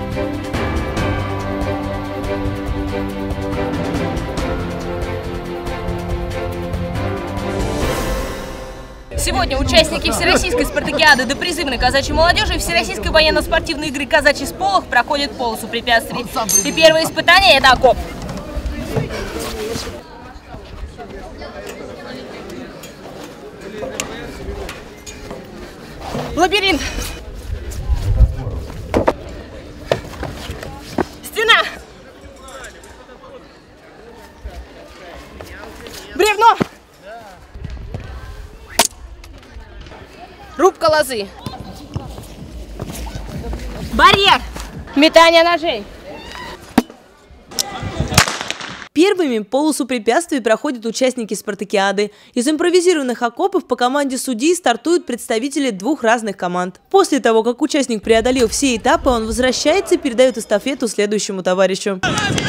Сегодня участники Всероссийской спартакиады до призывной казачьей молодежи и Всероссийской военно-спортивной игры «Казачий сполох» проходят полосу препятствий. И первое испытание – это окоп. Лабиринт. Стена. Бревно. Рубка лозы. Барьер. Метание ножей. Первыми полосу препятствий проходят участники спартакиады. Из импровизированных окопов по команде судей стартуют представители двух разных команд. После того, как участник преодолел все этапы, он возвращается и передает эстафету следующему товарищу.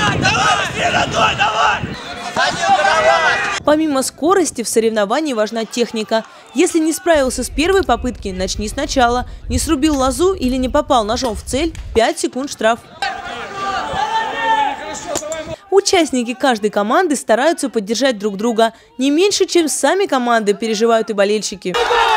Помимо скорости в соревновании важна техника. Если не справился с первой попытки, начни сначала. Не срубил лозу или не попал ножом в цель – 5 секунд штраф. Участники каждой команды стараются поддержать друг друга. Не меньше, чем сами команды, переживают и болельщики.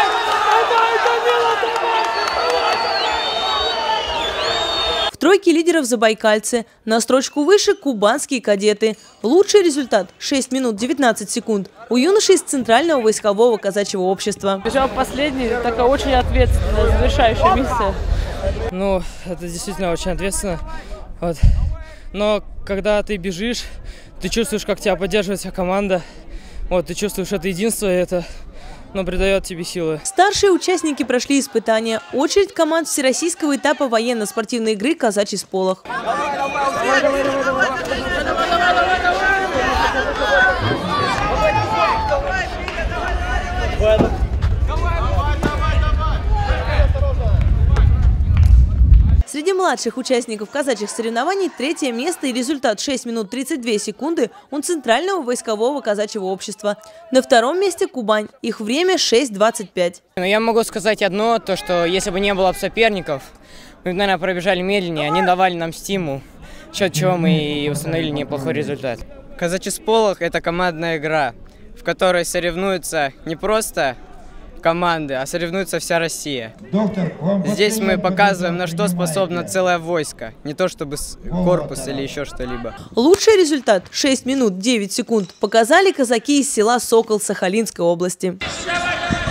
В тройке лидеров забайкальцы. На строчку выше – кубанские кадеты. Лучший результат – 6 минут 19 секунд. У юношей из Центрального войскового казачьего общества. Бежал последний, такая очень ответственная, завершающая миссия. Ну, это действительно очень ответственно. Вот. Но когда ты бежишь, ты чувствуешь, как тебя поддерживает вся команда. Вот, ты чувствуешь это единство, и это придает тебе силы. Старшие участники прошли испытания. Очередь команд всероссийского этапа военно-спортивной игры «Казачий сполох». Среди младших участников казачьих соревнований третье место и результат 6 минут 32 секунды у Центрального войскового казачьего общества. На втором месте Кубань. Их время 6:25. Я могу сказать одно, то что если бы не было соперников, мы бы, наверное, пробежали медленнее, они давали нам стимул, за счет чего мы и установили неплохой результат. Казачий сполох – это командная игра, в которой соревнуются не просто команды, а соревнуется вся Россия. Здесь мы показываем, на что способно целое войско, не то чтобы корпус или еще что-либо. Лучший результат – 6 минут 9 секунд – показали казаки из села Сокол Сахалинской области.